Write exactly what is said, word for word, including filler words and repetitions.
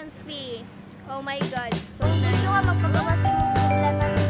entrance fee. Oh my God. So Kung nice. gusto ka magpagawa sa inyo,